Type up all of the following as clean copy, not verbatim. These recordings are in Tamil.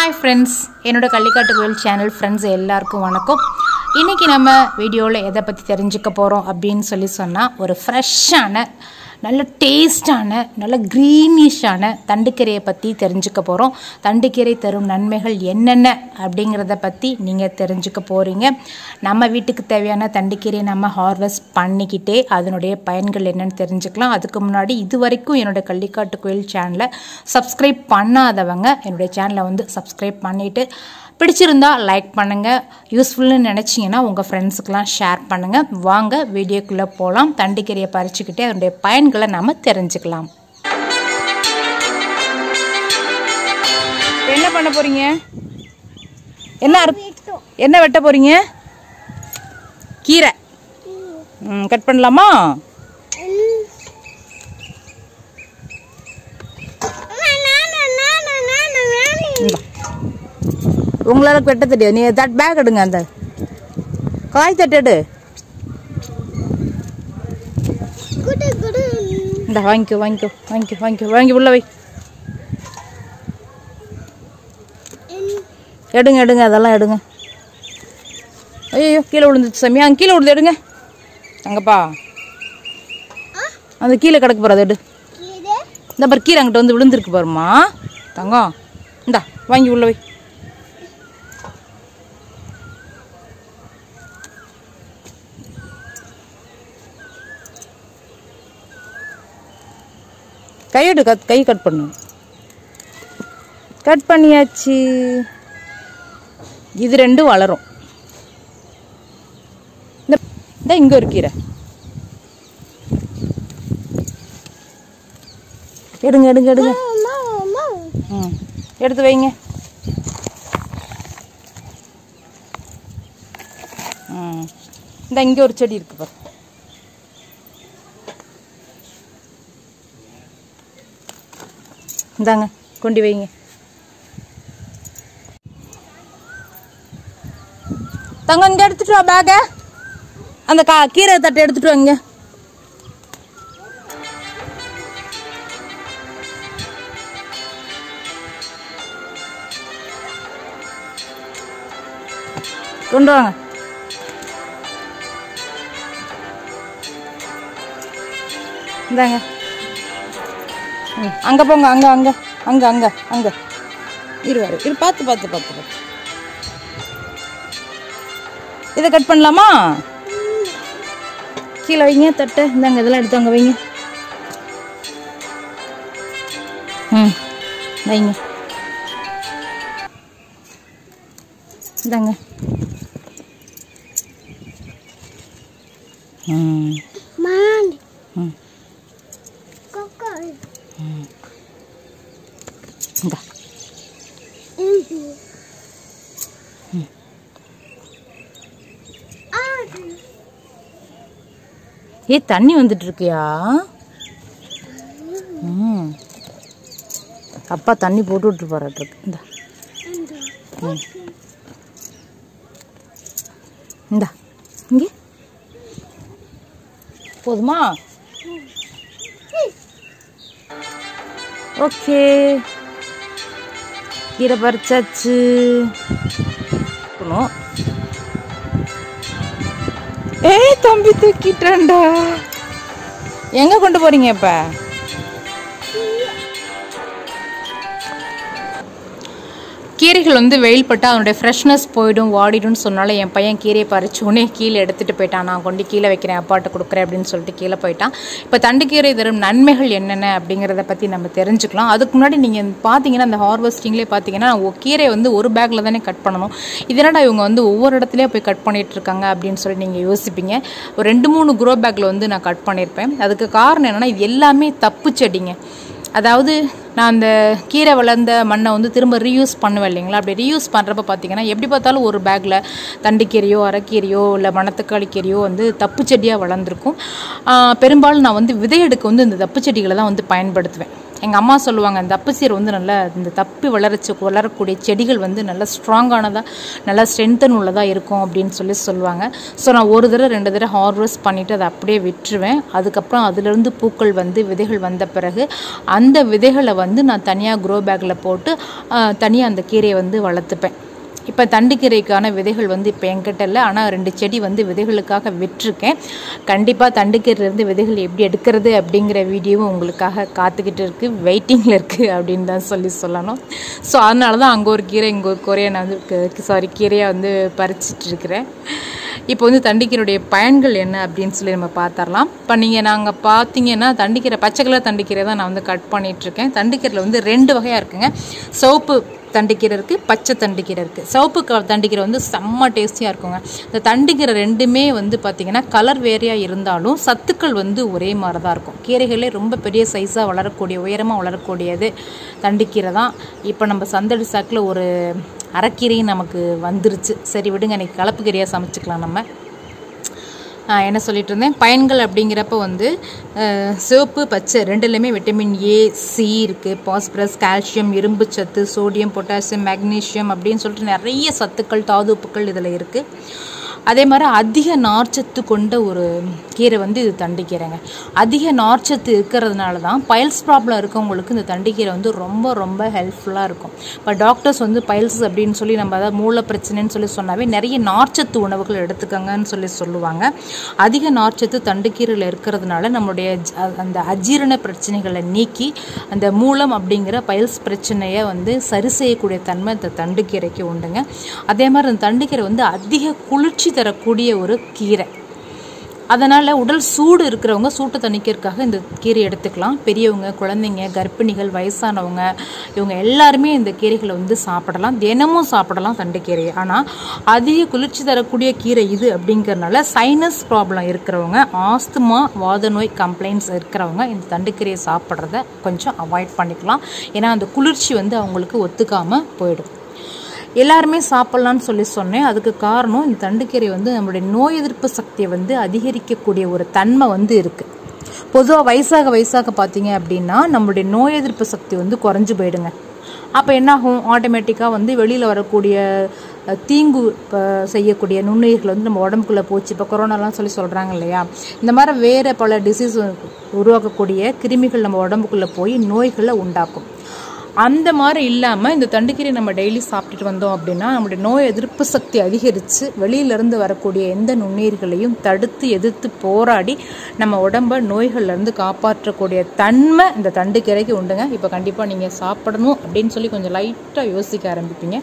Hi friends, என்னோட கள்ளிக்காட்டு கோயில் சேனல் friends எல்லாருக்கும் வணக்கம். இன்னைக்கு நம்ம வீடியோல எதை பத்தி தெரிஞ்சுக்க போறோம் அப்படினு சொன்னா ஒரு ஃப்ரெஷ்ஷான நல்ல டேஸ்டான நல்ல கிரீனிஷான தண்டுக்கீரையை பத்தி தெரிஞ்சுக்க போறோம். தண்டுக்கீரை தரும் நன்மைகள் என்னென்ன அப்படிங்கறத பத்தி நீங்க தெரிஞ்சுக்க போறீங்க. நம்ம வீட்டுக்கு தேவையான தண்டுக்கீரையை நம்ம ஹார்வெஸ்ட் பண்ணிக்கிட்டே அதனுடைய பயன்கள் என்னன்னு தெரிஞ்சுக்கலாம். அதுக்கு முன்னாடி இதுவரைக்கும் என்னோட கள்ளிக்காட்டு கோயில் சேனலை சப்ஸ்கிரைப் பண்ணாதவங்க என்னோட சேனலை வந்து சப்ஸ்கிரைப் பண்ணிட்டு பிடிச்சிருந்தா லைக் பண்ணுங்க, யூஸ்ஃபுல்னு நினைச்சீங்கன்னா உங்க ஃப்ரெண்ட்ஸ்க்குலாம் ஷேர் பண்ணுங்க. வாங்க வீடியோக்குள்ள போலாம். தண்டுக்கீரையை பறிச்சுக்கிட்டே அதனுடைய பயன்களை நாம தெரிஞ்சுக்கலாம். என்ன பண்ண போறீங்க? என்ன வெட்ட போறீங்க? கீரை கட் பண்ணலாமா? உங்களால வெட்ட தெரியாது. நீ தட் பேக் எடுங்க, அந்த காய் தட்டு இந்த வாங்கிக்கோ வாங்கிக்கோ வாங்கிக்கோ வாங்கிக்கோ வாங்கி உள்ள வை. எடுங்க எடுங்க, அதெல்லாம் எடுங்க. ஐயோ கீழே விழுந்துச்சு சாமி. அங்கே கீழே விழுந்து எடுங்க. அங்கப்பா அந்த கீழே கிடக்கு போற, அதை எடு. இந்த பாரு கீரை அங்கிட்ட வந்து விழுந்துருக்கு பாருமா தங்கம். இந்தா வாங்கி உள்ள வை. கையெடு, கை கட் பண்ணு. கட் பண்ணியாச்சு. இது ரெண்டும் வளரும். இந்த இங்க ஒரு கீரை எடுங்க எடுங்க எடுங்க. எடுத்து வைங்க. இந்த இங்க ஒரு செடி இருக்கு பாரு. இந்தாங்க கொண்டு வைங்க. தங்க இங்க எடுத்துட்டு வா பேக. அந்த கீரை தட்டை எடுத்துட்டு வாங்க. கொண்டு வாங்க. இந்தாங்க. அங்க போங்க. அங்க அங்க அங்க அங்க அங்க இருவாரு இரு. பார்த்து பார்த்து பார்த்து பார்த்து. இதை கட் பண்ணலாமா? கீழே வைங்க தட்டை. இந்தாங்க இதெல்லாம் எடுத்து அங்க வைங்க. வைங்க. இந்தாங்க. ஏ தண்ணி வந்துட்டு இருக்கியா? அப்பா தண்ணி போட்டு விட்டு போறாட்டு. இந்த இந்தா இங்கே போதுமா? ஓகே, கீரை பறிச்சாச்சு. ஏய் தம்பி தூக்கிட்டேன்டா. எங்க கொண்டு போறீங்க இப்ப? கீரைகள் வந்து வெயில் பட்டா அதனுடைய ஃப்ரெஷ்னஸ் போயிடும், வாடிடும்னு சொன்னால என் பையன் கீரையை பறிச்சோடனே கீழே எடுத்துகிட்டு போயிட்டான். நான் கொண்டு கீழே வைக்கிறேன், அப்பாட்ட கொடுக்குறேன் அப்படின்னு சொல்லிட்டு கீழே போயிட்டான். இப்போ தண்டுக்கீரை தரும் நன்மைகள் என்னென்ன அப்படிங்கிறத பற்றி நம்ம தெரிஞ்சுக்கலாம். அதுக்கு முன்னாடி நீங்கள் பார்த்தீங்கன்னா அந்த ஹார்வெஸ்டிங்லேயே பார்த்தீங்கன்னா கீரையை வந்து ஒரு பேக்கில் தானே கட் பண்ணணும். இதனால இவங்க வந்து ஒவ்வொரு இடத்துலையே போய் கட் பண்ணிட்டு இருக்காங்க அப்படின்னு சொல்லி நீங்கள் யோசிப்பீங்க. ஒரு 2-3 க்ரோ பேக்கில் வந்து நான் கட் பண்ணியிருப்பேன். அதுக்கு காரணம் என்னென்னா இது எல்லாமே தப்பு செடிங்க. அதாவது நான் அந்த கீரை வளர்ந்த மண்ணை வந்து திரும்ப ரீயூஸ் பண்ணுவேன் இல்லைங்களா? அப்படி ரீயூஸ் பண்ணுறப்ப பார்த்தீங்கன்னா எப்படி பார்த்தாலும் ஒரு பேக்கில் தண்டுக்கீரையோ அரைக்கீரையோ இல்லை மணத்தக்காளி கீரையோ வந்து தப்பு செடியாக வளர்ந்துருக்கும். பெரும்பாலும் நான் வந்து விதையெடுக்க வந்து இந்த தப்பு செடிகளை தான் வந்து பயன்படுத்துவேன். எங்கள் அம்மா சொல்லுவாங்க, இந்த தப்புச்சீரை வந்து நல்லா இந்த தப்பி வளரக்கூடிய செடிகள் வந்து நல்லா ஸ்ட்ராங்கானதாக நல்லா ஸ்ட்ரென்த்தன் உள்ளதாக இருக்கும் அப்படின்னு சொல்லுவாங்க. ஸோ நான் ஒரு தடவை 2 தடவை ஹார்வெஸ்ட் பண்ணிவிட்டு அதை அப்படியே விட்டுருவேன். அதுக்கப்புறம் அதிலிருந்து பூக்கள் வந்து விதைகள் வந்த பிறகு அந்த விதைகளை வந்து நான் தனியாக க்ரோ பேக்கில் போட்டு தனியாக அந்த கீரையை வந்து வளர்த்துப்பேன். இப்போ தண்டுக்கீரைக்கான விதைகள் வந்து இப்போ என்கிட்ட இல்லை, ஆனால் 2 செடி வந்து விதைகளுக்காக விட்டுருக்கேன். கண்டிப்பாக தண்டுக்கீரையிலேருந்து விதைகள் எப்படி எடுக்கிறது அப்படிங்கிற வீடியோவும் உங்களுக்காக காத்துக்கிட்டு இருக்குது, வெயிட்டிங்கில் இருக்குது அப்படின்னு தான் சொல்லணும். ஸோ அதனால தான் அங்கே ஒரு கீரை இங்கே ஒரு கீரையை நான் வந்து கீரையாக வந்து பறிச்சிட்டு இருக்கிறேன். இப்போ வந்து தண்டுக்கீரையுடைய பயன்கள் என்ன அப்படின்னு சொல்லி நம்ம பார்த்துடலாம். இப்போ நாங்கள் பார்த்தீங்கன்னா தண்டுக்கீரை பச்சை கலர் தண்டுக்கீரை தான் நான் வந்து கட் பண்ணிகிட்ருக்கேன். தண்டுக்கீரையில் வந்து 2 வகையாக இருக்குங்க. சிவப்பு தண்டுக்கீரை இருக்குது, பச்சை தண்டுக்கீரை இருக்குது. சிவப்பு தண்டுக்கீரை வந்து செம்ம டேஸ்டியாக இருக்குங்க. இந்த தண்டுக்கீரை 2மே வந்து பார்த்திங்கன்னா கலர் வேறையாக இருந்தாலும் சத்துக்கள் வந்து ஒரே மாதிரி தான் இருக்கும். கீரைகளே ரொம்ப பெரிய சைஸாக வளரக்கூடிய உயரமாக வளரக்கூடியது தண்டுக்கீரை தான். இப்போ நம்ம சந்தடி சாக்கில் ஒரு அரைக்கீரையும் நமக்கு வந்துருச்சு. சரி விடுங்க, இன்றைக்கி கலப்பு கீரையாக சமைச்சிக்கலாம். நம்ம என்ன சொல்லிட்டு இருந்தேன், பயன்கள் அப்படிங்கிறப்ப வந்து சிவப்பு பச்சை 2லையுமே விட்டமின் ஏ, சி இருக்குது, பாஸ்பரஸ், கால்சியம், இரும்பு சத்து, சோடியம், பொட்டாசியம், மேக்னீசியம் அப்படின்னு சொல்லிட்டு நிறைய சத்துக்கள் தாதுப்புக்கள் இதில் இருக்குது. அதே மாதிரி அதிக நார்ச்சத்து கொண்ட ஒரு கீரை வந்து இது தண்டுக்கீரைங்க. அதிக நார்ச்சத்து இருக்கிறதுனால தான் பைல்ஸ் ப்ராப்ளம் இருக்கவங்களுக்கு இந்த தண்டுக்கீரை வந்து ரொம்ப ரொம்ப ஹெல்ப்ஃபுல்லாக இருக்கும். இப்போ டாக்டர்ஸ் வந்து பைல்ஸ் அப்படின்னு சொல்லி நம்ம அதாவது மூல பிரச்சனைன்னு சொல்லி சொன்னாவே நிறைய நார்ச்சத்து உணவுகள் எடுத்துக்கங்கன்னு சொல்லுவாங்க. அதிக நார்ச்சத்து தண்டுக்கீரையில் இருக்கிறதுனால நம்மளுடைய அந்த அஜீரண பிரச்சனைகளை நீக்கி அந்த மூலம் அப்படிங்கிற பைல்ஸ் பிரச்சனையை வந்து சரி செய்யக்கூடிய தன்மை இந்த தண்டுக்கீரைக்கு உண்டுங்க. அதே மாதிரி அந்த தண்டுக்கீரை வந்து அதிக குளிர்ச்சி தரக்கூடிய ஒரு கீரை. அதனால் உடல் சூடு இருக்கிறவங்க சூட்டை தணிக்கிறதுக்காக இந்த கீரை எடுத்துக்கலாம். பெரியவங்க, குழந்தைங்க, கர்ப்பிணிகள், வயசானவங்க இவங்க எல்லாருமே இந்த கீரைகளை வந்து சாப்பிடலாம், தினமும் சாப்பிடலாம் தண்டுக்கீரையை. ஆனால் அதிக குளிர்ச்சி தரக்கூடிய கீரை இது அப்படிங்கிறதுனால சைனஸ் ப்ராப்ளம் இருக்கிறவங்க, ஆஸ்துமா, வாத நோய் கம்ப்ளைண்ட்ஸ் இருக்கிறவங்க இந்த தண்டுக்கீரையை சாப்பிட்றத கொஞ்சம் அவாய்ட் பண்ணிக்கலாம். ஏன்னா அந்த குளிர்ச்சி வந்து அவங்களுக்கு ஒத்துக்காமல் போயிடும். எல்லாருமே சாப்பிட்லான்னு சொன்னேன். அதுக்கு காரணம் இந்த தண்டுக்கீரை வந்து நம்மளுடைய நோய் எதிர்ப்பு சக்தியை வந்து அதிகரிக்கக்கூடிய ஒரு தன்மை வந்து இருக்குது. பொதுவாக வயசாக பார்த்தீங்க அப்படின்னா நம்மளுடைய நோய் எதிர்ப்பு சக்தி வந்து குறைஞ்சி போயிடுங்க. அப்போ என்னாகும், ஆட்டோமேட்டிக்காக வந்து வெளியில் வரக்கூடிய தீங்கு செய்யக்கூடிய நுண்ணுயிர்கள் வந்து நம்ம உடம்புக்குள்ளே போச்சு. இப்போ கொரோனாலாம் சொல்கிறாங்க இல்லையா, இந்த மாதிரி வேறு பல டிசீஸ் உருவாக்கக்கூடிய கிருமிகள் நம்ம உடம்புக்குள்ளே போய் நோய்களை உண்டாக்கும். அந்த மாதிரி இல்லாமல் இந்த தண்டுக்கீரை நம்ம டெய்லி சாப்பிட்டுட்டு வந்தோம் அப்படின்னா நம்மளுடைய நோய் எதிர்ப்பு சக்தி அதிகரித்து வெளியிலேருந்து வரக்கூடிய எந்த நுண்ணுயிர்களையும் எதிர்த்து போராடி நம்ம உடம்பை நோய்கள்லேருந்து காப்பாற்றக்கூடிய தன்மை இந்த தண்டுக்கீரைக்கு உண்டுங்க. இப்போ கண்டிப்பாக நீங்கள் சாப்பிடணும் அப்படின்னு சொல்லி கொஞ்சம் லைட்டாக யோசிக்க ஆரம்பிப்பீங்க.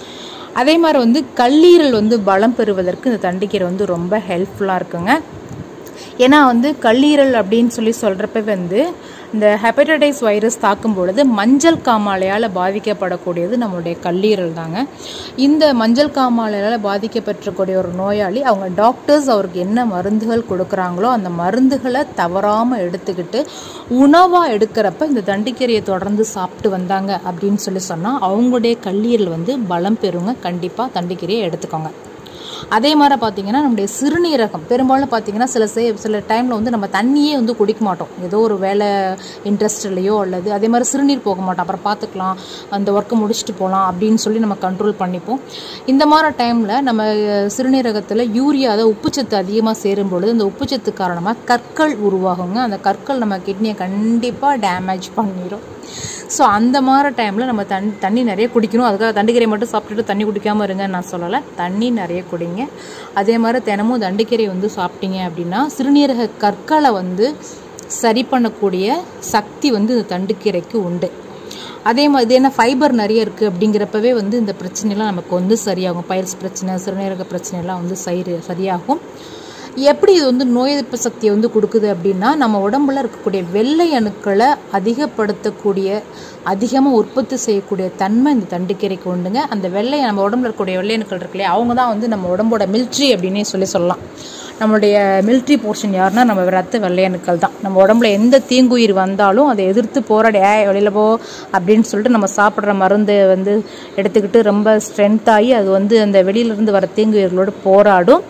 அதே மாதிரி வந்து கல்லீரல் வந்து பலம் பெறுவதற்கு இந்த தண்டுக்கீரை வந்து ரொம்ப ஹெல்ப்ஃபுல்லாக இருக்குங்க. ஏன்னா வந்து கல்லீரல் அப்படின்னு சொல்கிறப்ப வந்து இந்த ஹெப்படைட்டிஸ் வைரஸ் தாக்கும் பொழுது மஞ்சள் காமாலையால் பாதிக்கப்படக்கூடியது நம்மளுடைய கல்லீரல் தாங்க. இந்த மஞ்சள் காமாலையால் பாதிக்கப்பட்டிருக்கூடிய ஒரு நோயாளி அவங்க டாக்டர்ஸ் அவருக்கு என்ன மருந்துகள் கொடுக்குறாங்களோ அந்த மருந்துகளை தவறாமல் எடுத்துக்கிட்டு உணவாக எடுக்கிறப்ப இந்த தண்டுக்கீரையை தொடர்ந்து சாப்பிட்டு வந்தாங்க அப்படின்னு சொன்னால் அவங்களுடைய கல்லீரல் வந்து பலம் பெறுங்க. கண்டிப்பாக தண்டுக்கீரையை எடுத்துக்கோங்க. அதே மாதிரி பார்த்திங்கன்னா நம்முடைய சிறுநீரகம் பெரும்பாலும் பார்த்திங்கன்னா சில டைமில் வந்து நம்ம தண்ணியே வந்து குடிக்க மாட்டோம், ஏதோ ஒரு வேலை இன்ட்ரெஸ்ட்லையோ அல்லது அதே மாதிரி சிறுநீர் போக மாட்டோம், அப்புறம் பார்த்துக்கலாம் அந்த ஒர்க்கை முடிச்சுட்டு போகலாம் அப்படின்னு சொல்லி நம்ம கண்ட்ரோல் பண்ணிப்போம். இந்த மாதிரி டைமில் நம்ம சிறுநீரகத்தில் யூரியா அதாவது உப்புச்சத்து அதிகமாக சேரும் பொழுது அந்த உப்புச்சத்து காரணமாக கற்கள் உருவாகுங்க. அந்த கற்கள் நம்ம கிட்னியை கண்டிப்பாக டேமேஜ் பண்ணிடும். ஸோ அந்த மாதிரி டைமில் நம்ம தண்ணி நிறைய குடிக்கணும். அதுக்காக தண்டுக்கீரை மட்டும் சாப்பிட்டுட்டு தண்ணி குடிக்காமல் இருங்கன்னு நான் சொல்லலை, தண்ணி நிறைய குடிங்க. அதே மாதிரி தினமும் தண்டுக்கீரை வந்து சாப்பிட்டீங்க அப்படின்னா சிறுநீரக கற்களை வந்து சரி பண்ணக்கூடிய சக்தி வந்து இந்த தண்டுக்கீரைக்கு உண்டு. அதே மாதிரி என்ன ஃபைபர் நிறைய இருக்குது அப்படிங்கிறப்பவே வந்து இந்த பிரச்சனைலாம் நமக்கு வந்து சரியாகும். பைல்ஸ் பிரச்சனை, சிறுநீரக பிரச்சனைலாம் வந்து சரியாகும். எப்படி இது வந்து நோய் எதிர்ப்பு சக்தியை வந்து கொடுக்குது அப்படின்னா நம்ம உடம்புல இருக்கக்கூடிய வெள்ளை அணுக்களை அதிகமாக உற்பத்தி செய்யக்கூடிய தன்மை இந்த தண்டுக்கீரைக்கு உண்டுங்க. அந்த நம்ம உடம்புல இருக்கக்கூடிய வெள்ளை அணுக்கள் இருக்குல்லையே அவங்க தான் வந்து நம்ம உடம்போட மிலிட்ரி அப்படின்னே சொல்லலாம். நம்மளுடைய மிலிட்ரி போர்ஷன் யாருன்னா நம்ம ரத்த வெள்ளை அணுக்கள் தான். நம்ம உடம்புல எந்த தீங்குயிர் வந்தாலும் அதை எதிர்த்து போராடி வெளியில் போ அப்படின்னு சொல்லிட்டு நம்ம சாப்பிட்ற மருந்து வந்து எடுத்துக்கிட்டு ரொம்ப ஸ்ட்ரென்த்தாகி அது வந்து அந்த வெளியிலேருந்து வர தீங்குயிர்களோடு போராடும்.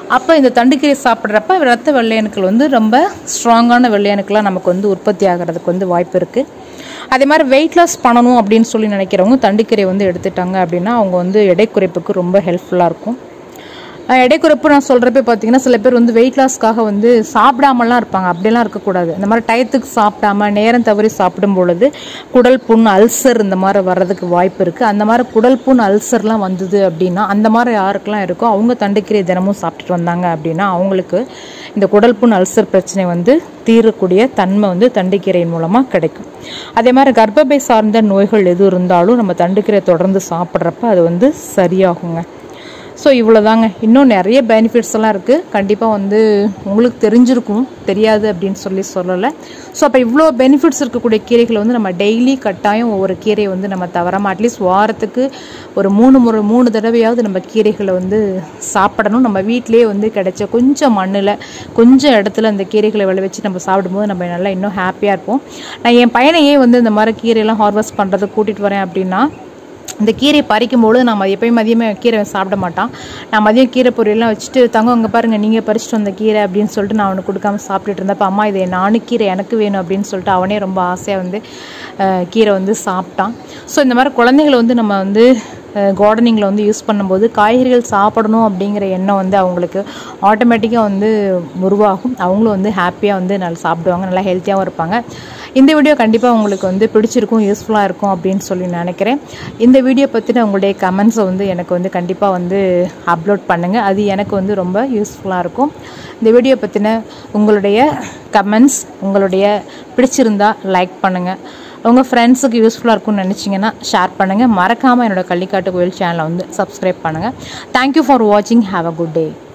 அப்போ இந்த தண்டுக்கீரை சாப்பிட்றப்ப ரத்த வெள்ளை அணுக்கள் வந்து ரொம்ப ஸ்ட்ராங்கான வெள்ளை அணுக்களாக நமக்கு வந்து உற்பத்தி ஆகிறதுக்கு வந்து வாய்ப்பு இருக்குது. அதே மாதிரி வெயிட் லாஸ் பண்ணணும் அப்படின்னு சொல்லி நினைக்கிறவங்க தண்டுக்கீரை வந்து எடுத்துட்டாங்க அப்படின்னா அவங்க வந்து எடை குறைப்புக்கு ரொம்ப ஹெல்ப்ஃபுல்லாக இருக்கும். எடை குறைப்பு நான் சொல்கிறப்ப பார்த்தீங்கன்னா சில பேர் வந்து வெயிட் லாஸ்க்காக வந்து சாப்பிடாமலாம் இருப்பாங்க. அப்படிலாம் இருக்கக்கூடாது. இந்த மாதிரி டயத்துக்கு சாப்பிடாம நேரம் தவறி சாப்பிடும் பொழுது குடல் புண், அல்சர் இந்த மாதிரி வர்றதுக்கு வாய்ப்பு இருக்குது. அந்த மாதிரி குடல் புண், அல்சர்லாம் வந்தது அப்படின்னா அந்த மாதிரி யாருக்கெல்லாம் இருக்கோ அவங்க தண்டுக்கீரை தினமும் சாப்பிட்டுட்டு வந்தாங்க அப்படின்னா அவங்களுக்கு இந்த குடல் புண், அல்சர் பிரச்சனை வந்து தீரக்கூடிய தன்மை வந்து தண்டுக்கீரையின் மூலமாக கிடைக்கும். அதே மாதிரி கர்ப்பப்பை சார்ந்த நோய்கள் எது இருந்தாலும் நம்ம தண்டுக்கீரை தொடர்ந்து சாப்பிட்றப்ப அது வந்து சரியாகுங்க. ஸோ இவ்வளோதாங்க. இன்னும் நிறைய பெனிஃபிட்ஸ் எல்லாம் இருக்குது. கண்டிப்பாக வந்து உங்களுக்கு தெரிஞ்சிருக்கும், தெரியாது அப்படின்னு சொல்லலை. ஸோ அப்போ இவ்வளோ பெனிஃபிட்ஸ் இருக்கக்கூடிய கீரைகளை வந்து நம்ம டெய்லி கட்டாயம் ஒவ்வொரு கீரையை வந்து நம்ம தவறாமல் அட்லீஸ்ட் வாரத்துக்கு ஒரு 3 தடவையாவது நம்ம கீரைகளை வந்து சாப்பிடணும். நம்ம வீட்டிலேயே வந்து கிடைச்ச கொஞ்சம் மண்ணில் கொஞ்சம் இடத்துல அந்த கீரைகளை விளைவிச்சு நம்ம சாப்பிடும்போது நம்ம நல்லா இன்னும் ஹாப்பியாக இருப்போம். நான் என் பையனையே வந்து இந்த மாதிரி கீரையெல்லாம் ஹார்வெஸ்ட் பண்ணுறதுக்கு கூட்டிகிட்டு வரேன் அப்படின்னா இந்த கீரை பறிக்கும்போது நம்ம எப்போயும் மதியமே கீரை சாப்பிட மாட்டான். நான் மதியம் கீரை பொரியெல்லாம் வச்சுட்டு தங்க அங்கே பாருங்கள் நீங்கள் பறிச்சுட்டு வந்த கீரை அப்படின்னு சொல்லிட்டு நான் அவனுக்கு கொடுக்காம சாப்பிட்டுட்டு இருந்தப்போ அம்மா இதை நானும் கீரை எனக்கு வேணும் அப்படின்னு சொல்லிட்டு அவனே ரொம்ப ஆசையாக வந்து கீரை வந்து சாப்பிட்டான். ஸோ இந்த மாதிரி குழந்தைகளை வந்து நம்ம வந்து கார்டனிங்கில் வந்து யூஸ் பண்ணும்போது காய்கறிகள் சாப்பிடணும் அப்படிங்கிற எண்ணம் வந்து அவங்களுக்கு ஆட்டோமேட்டிக்காக வந்து உருவாகும். அவங்களும் வந்து ஹாப்பியாக வந்து நல்லா சாப்பிடுவாங்க, நல்லா ஹெல்த்தியாகவும் இருப்பாங்க. இந்த வீடியோ கண்டிப்பாக உங்களுக்கு வந்து பிடிச்சிருக்கும், யூஸ்ஃபுல்லாக இருக்கும் அப்படின்னு சொல்லி நினைக்கிறேன். இந்த வீடியோ பற்றின உங்களுடைய கமெண்ட்ஸை வந்து எனக்கு வந்து கண்டிப்பாக வந்து அப்லோட் பண்ணுங்கள். அது எனக்கு வந்து ரொம்ப யூஸ்ஃபுல்லாக இருக்கும். இந்த வீடியோ பற்றின உங்களுடைய கமெண்ட்ஸ் உங்களுடைய பிடிச்சிருந்தா லைக் பண்ணுங்கள். உங்கள் ஃப்ரெண்ட்ஸுக்கு யூஸ்ஃபுல்லாக இருக்கும்னு நினச்சிங்கன்னா ஷேர் பண்ணுங்கள். மறக்காமல் என்னோடய கள்ளிக்காட்டு கோயில் சேனலை வந்து சப்ஸ்கிரைப் பண்ணுங்கள். தேங்க்யூ ஃபார் வாட்சிங். Have a good day.